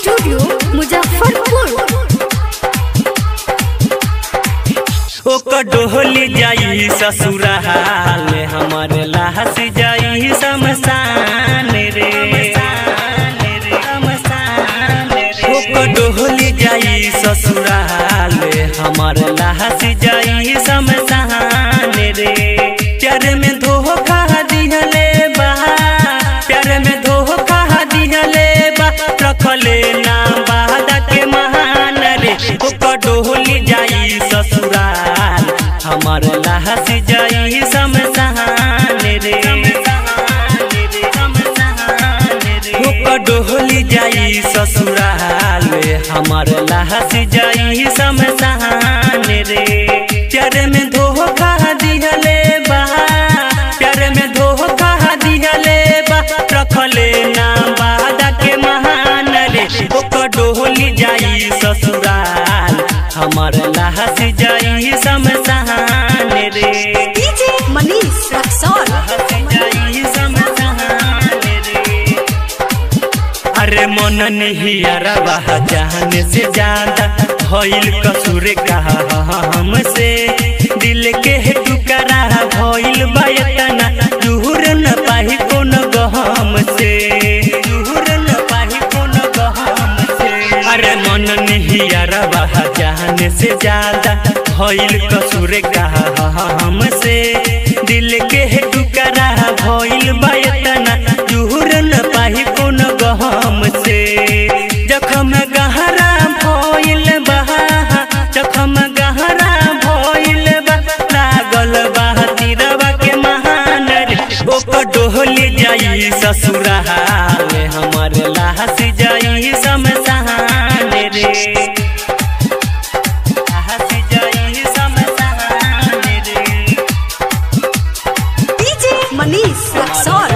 Studio Muzaffarpur. ओकर डोली जाई ससुराल हमारे लाश जाई शमशान रे। ओकर डोली जाई ससुराल हमारे लाश जाई शमशान रे। प्यार में धोखा दिहले बा, प्यार में धोखा दिहले बा, रखले ना वादा के महान रे। ओकर डोली जाई ससुराल हमारे लाश जाई शमशान रे। ओकर डोली जाई ससुराल हमारे लाश जाई शमशान रे। प्यार में धोखा दिहले बा, प्यार में धोखा दिहले बा, रखले ना वादा के महान रे। ओकर डोली जाई ससुराल हमारे लाश जाई शमशान रे। डीजे मनीष रक्सौल। अरे मन नहीं अरवा जाने से ज्यादा भइल कसूर कहा हमसे। दिल के टुकड़ा भइल बयतना दूर न पाही कौन गहम से, दूर न पाही कौन गहम से। अरे मन नहीं अरवा जाने से ज्यादा भइल कसूर कहा हमसे। दिल के टुकड़ा भइल बयतना दूर न पाही कौन गहम से। जखम गहरा भइल बा, जखम गहरा भइल बा, लागल बा तीरवा के महान रे। ओकर डोली जाई ससुराल हमारे लाश जाई शमशान रे। लाश जाई शमशान रे। डीजे मनीष रक्सौल।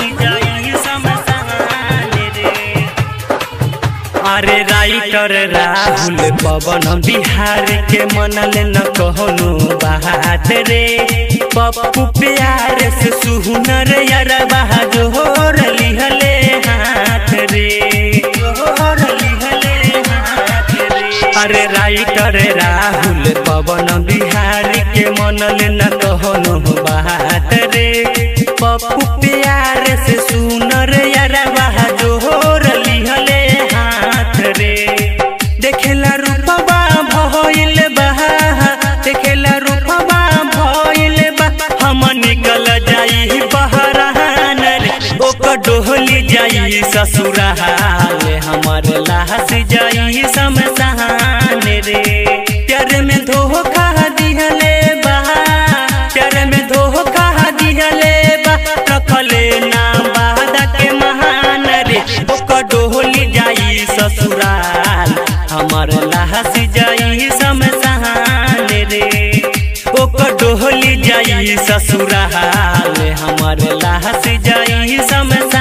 अरे राइटर राहुल पवन बिहार के मनल न कहनो बात रे। पप्पू प्यार से सुहुनर अरबा जोर लिहले हाथ रे, जोर लिहले हाथ रे। अरे राइटर राहुल पवन बिहार के मनल न कहनो बात रे। पप्पू प्यार से सुनर अरबा जोर लिहले हाथ रे। देखेला रूपबा भइल बा, देखेला रूपबा भइल बा, हम निकल जाई बहरान रे। ओकर डोली जाई ससुराल हमारे लाश जाई शमशान रे। प्यार में धोखा दिहले बा, प्यार में धोखा दिहले बा, रखले ना वादा के महान रे। ओकर डोली जाई ससुराल हमारे लाश जाई शमशान रे। ओकर डोली जाई ससुराल हमारे लाश जाई शमशान।